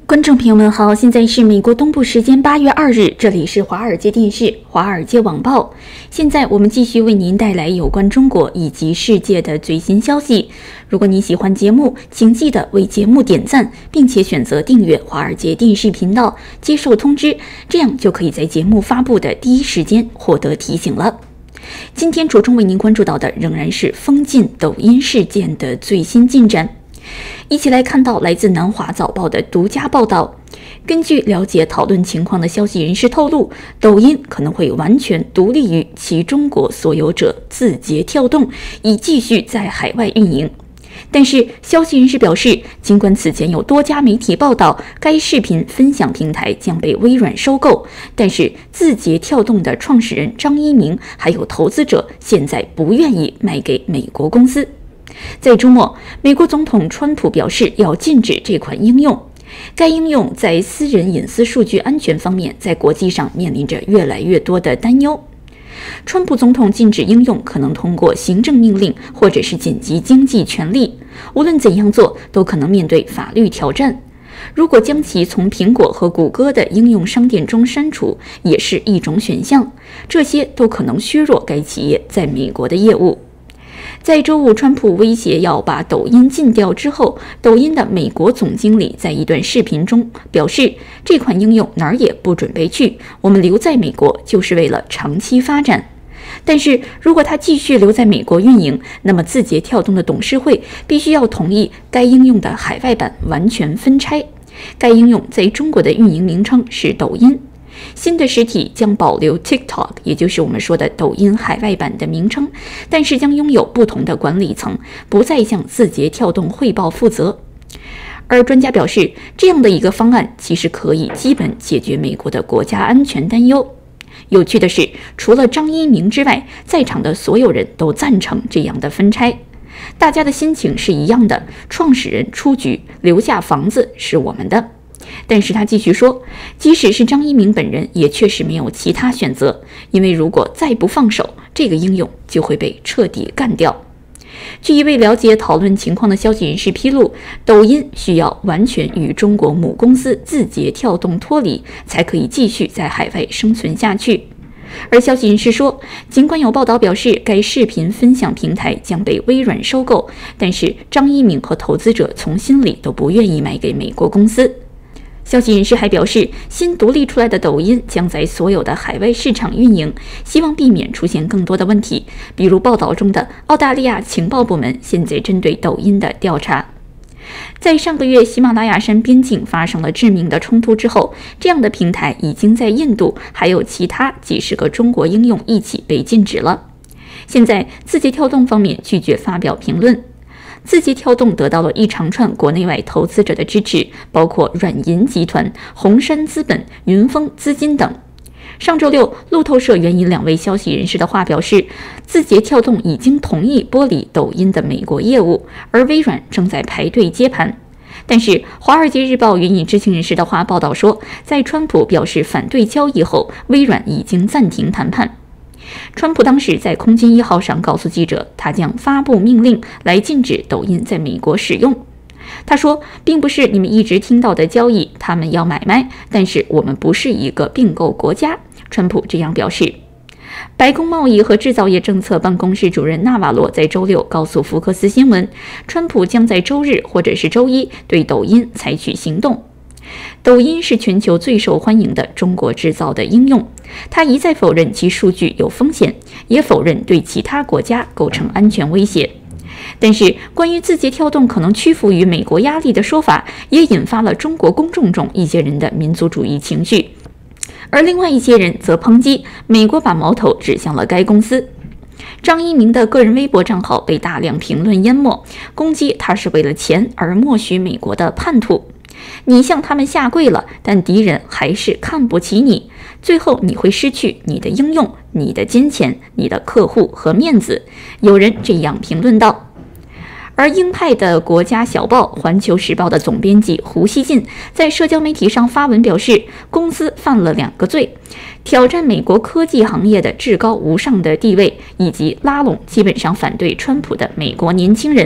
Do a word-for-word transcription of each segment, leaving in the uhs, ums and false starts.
观众朋友们好，现在是美国东部时间八月二日，这里是华尔街电视、华尔街网报。现在我们继续为您带来有关中国以及世界的最新消息。如果你喜欢节目，请记得为节目点赞，并且选择订阅华尔街电视频道，接受通知，这样就可以在节目发布的第一时间获得提醒了。今天着重为您关注到的仍然是封禁抖音事件的最新进展。一起来看到来自南华早报的独家报道。根据了解讨论情况的消息人士透露，抖音可能会完全独立于其中国所有者字节跳动，以继续在海外运营。但是消息人士表示，尽管此前有多家媒体报道该视频分享平台将被微软收购，但是字节跳动的创始人张一鸣还有投资者现在不愿意卖给美国公司。在周末，美国总统川普表示要禁止这款应用。该应用在私人隐私数据安全方面，在国际上面临着越来越多的担忧。川普总统禁止应用可能通过行政命令或者是紧急经济权利，无论怎样做，都可能面对法律挑战。如果将其从苹果和谷歌的应用商店中删除，也是一种选项，这些都可能削弱该企业在美国的业务。在周五，川普威胁要把抖音禁掉之后，抖音的美国总经理在一段视频中表示，这款应用哪儿也不准备去，我们留在美国就是为了长期发展。但是如果他继续留在美国运营，那么字节跳动的董事会必须要同意该应用的海外版完全分拆。该应用在中国的运营名称是抖音。新的实体将保留 TikTok， 也就是我们说的抖音海外版的名称，但是将拥有不同的管理层，不再向字节跳动汇报负责。而专家表示，这样的一个方案其实可以基本解决美国的国家安全担忧。有趣的是，除了张一鸣之外，在场的所有人都赞成这样的分拆。大家的心情是一样的，创始人出局，留下房子是我们的。但是他继续说，即使是张一鸣本人也确实没有其他选择，因为如果再不放手，这个应用就会被彻底干掉。据一位了解讨论情况的消息人士披露，抖音需要完全与中国母公司字节跳动脱离，才可以继续在海外生存下去。而消息人士说，尽管有报道表示该视频分享平台将被微软收购，但是张一鸣和投资者从心里都不愿意卖给美国公司。消息人士还表示，新独立出来的抖音将在所有的海外市场运营，希望避免出现更多的问题，比如报道中的澳大利亚情报部门现在针对抖音的调查。在上个月喜马拉雅山边境发生了致命的冲突之后，这样的平台已经在印度还有其他几十个中国应用一起被禁止了。现在字节跳动方面拒绝发表评论。字节跳动得到了一长串国内外投资者的支持，包括软银集团、红杉资本、云峰资金等。上周六，路透社援引两位消息人士的话表示，字节跳动已经同意剥离抖音的美国业务，而微软正在排队接盘。但是，《华尔街日报》援引知情人士的话报道说，在川普表示反对交易后，微软已经暂停谈判。川普当时在空军一号上告诉记者，他将发布命令来禁止抖音在美国使用。他说，并不是你们一直听到的交易，他们要买卖，但是我们不是一个并购国家。川普这样表示。白宫贸易和制造业政策办公室主任纳瓦罗在周六告诉福克斯新闻，川普将在周日或者是周一对抖音采取行动。抖音是全球最受欢迎的中国制造的应用，他一再否认其数据有风险，也否认对其他国家构成安全威胁。但是，关于字节跳动可能屈服于美国压力的说法，也引发了中国公众中一些人的民族主义情绪，而另外一些人则抨击美国把矛头指向了该公司。张一鸣的个人微博账号被大量评论淹没，攻击他是为了钱而默许美国的叛徒。你向他们下跪了，但敌人还是看不起你，最后你会失去你的应用、你的金钱、你的客户和面子。有人这样评论道。而鹰派的国家小报《环球时报》的总编辑胡锡进在社交媒体上发文表示，公司犯了两个罪：挑战美国科技行业的至高无上的地位，以及拉拢基本上反对川普的美国年轻人。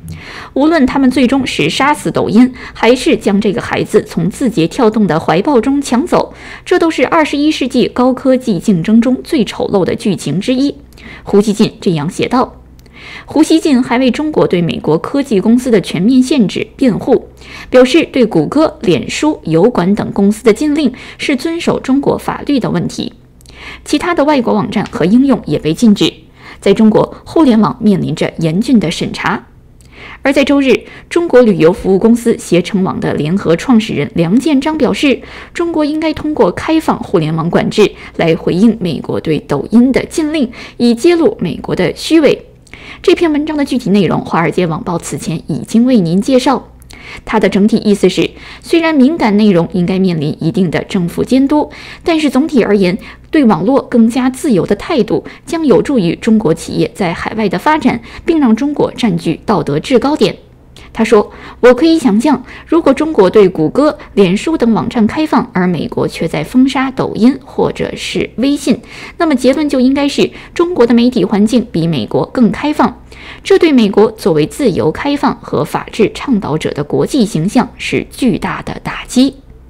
无论他们最终是杀死抖音，还是将这个孩子从字节跳动的怀抱中抢走，这都是二十一世纪高科技竞争中最丑陋的剧情之一。胡锡进这样写道。胡锡进还为中国对美国科技公司的全面限制辩护，表示对谷歌、脸书、油管等公司的禁令是遵守中国法律的问题。其他的外国网站和应用也被禁止。在中国，互联网面临着严峻的审查。而在周日，中国旅游服务公司携程网的联合创始人梁建章表示，中国应该通过开放互联网管制来回应美国对抖音的禁令，以揭露美国的虚伪。这篇文章的具体内容，《华尔街网报》此前已经为您介绍。它的整体意思是，虽然敏感内容应该面临一定的政府监督，但是总体而言，对网络更加自由的态度将有助于中国企业在海外的发展，并让中国占据道德制高点。他说，我可以想象，如果中国对谷歌、脸书等网站开放，而美国却在封杀抖音或者是微信，那么结论就应该是中国的媒体环境比美国更开放。这对美国作为自由开放和法治倡导者的国际形象是巨大的打击。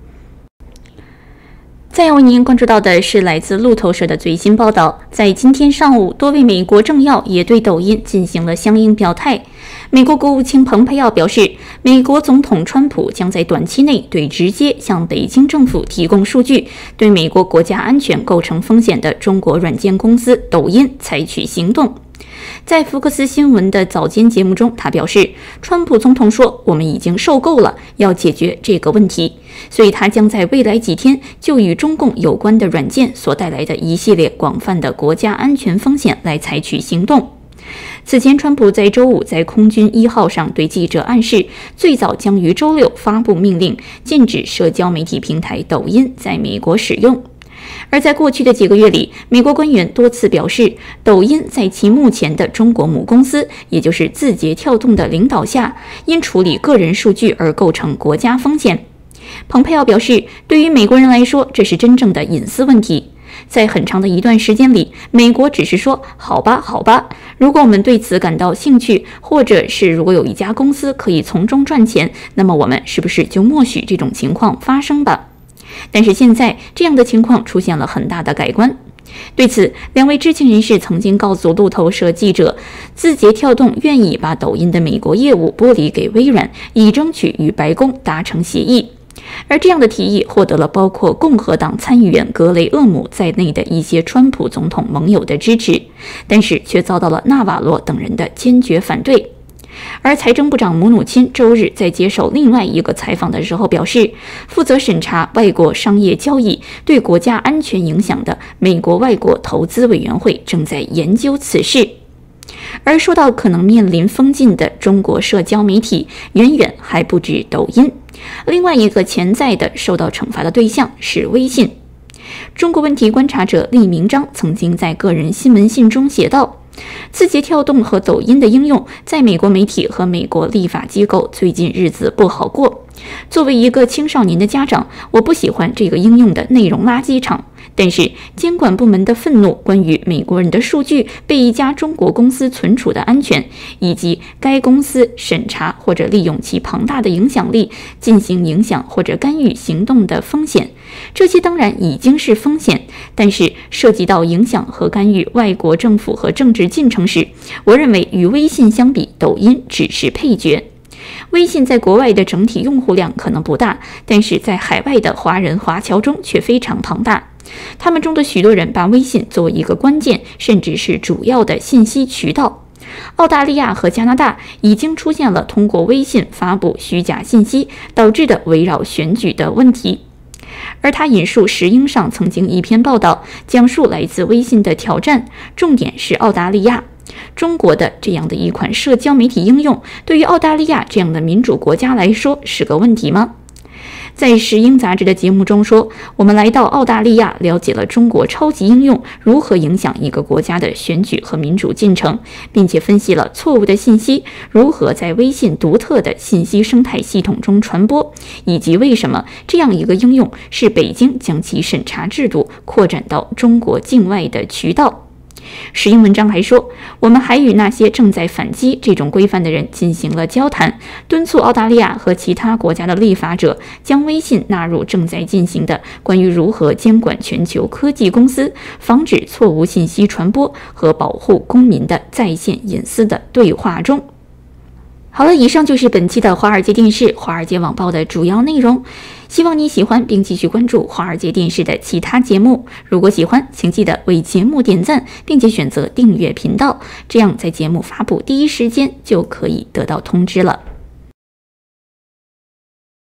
再要为您关注到的是来自路透社的最新报道，在今天上午，多位美国政要也对抖音进行了相应表态。美国国务卿蓬佩奥表示，美国总统川普将在短期内对直接向北京政府提供数据，对美国国家安全构成风险的中国软件公司抖音采取行动。在福克斯新闻的早间节目中，他表示，川普总统说，我们已经受够了，要解决这个问题，所以他将在未来几天就与中共有关的软件所带来的一系列广泛的国家安全风险来采取行动。此前，川普在周五在空军一号上对记者暗示，最早将于周六发布命令，禁止社交媒体平台抖音在美国使用。而在过去的几个月里，美国官员多次表示，抖音在其目前的中国母公司，也就是字节跳动的领导下，因处理个人数据而构成国家风险。蓬佩奥表示，对于美国人来说，这是真正的隐私问题。在很长的一段时间里，美国只是说好吧好吧，如果我们对此感到兴趣，或者是如果有一家公司可以从中赚钱，那么我们是不是就默许这种情况发生吧？但是现在这样的情况出现了很大的改观。对此，两位知情人士曾经告诉路透社记者，字节跳动愿意把抖音的美国业务剥离给微软，以争取与白宫达成协议。而这样的提议获得了包括共和党参议员格雷厄姆在内的一些川普总统盟友的支持，但是却遭到了纳瓦罗等人的坚决反对。而财政部长姆努钦周日在接受另外一个采访的时候表示，负责审查外国商业交易对国家安全影响的美国外国投资委员会正在研究此事。而说到可能面临封禁的中国社交媒体，远远还不止抖音，另外一个潜在的受到惩罚的对象是微信。中国问题观察者厉明章曾经在个人新闻信中写道，字节跳动和抖音的应用在美国媒体和美国立法机构最近日子不好过。作为一个青少年的家长，我不喜欢这个应用的内容垃圾场，但是监管部门的愤怒关于美国人的数据被一家中国公司存储的安全，以及该公司审查或者利用其庞大的影响力进行影响或者干预行动的风险，这些当然已经是风险，但是涉及到影响和干预外国政府和政治进程时，我认为与微信相比，抖音只是配角。微信在国外的整体用户量可能不大，但是在海外的华人华侨中却非常庞大。他们中的许多人把微信作为一个关键甚至是主要的信息渠道。澳大利亚和加拿大已经出现了通过微信发布虚假信息导致的围绕选举的问题。而他引述石英上曾经一篇报道，讲述来自微信的挑战，重点是澳大利亚。中国的这样的一款社交媒体应用，对于澳大利亚这样的民主国家来说是个问题吗？在石英杂志的节目中说，我们来到澳大利亚，了解了中国超级应用如何影响一个国家的选举和民主进程，并且分析了错误的信息如何在微信独特的信息生态系统中传播，以及为什么这样一个应用是北京将其审查制度扩展到中国境外的渠道。 石英文章还说，我们还与那些正在反击这种规范的人进行了交谈，敦促澳大利亚和其他国家的立法者将微信纳入正在进行的关于如何监管全球科技公司、防止错误信息传播和保护公民的在线隐私的对话中。好了，以上就是本期的华尔街电视、华尔街网报的主要内容。希望你喜欢并继续关注华尔街电视的其他节目。如果喜欢，请记得为节目点赞，并且选择订阅频道，这样在节目发布第一时间就可以得到通知了。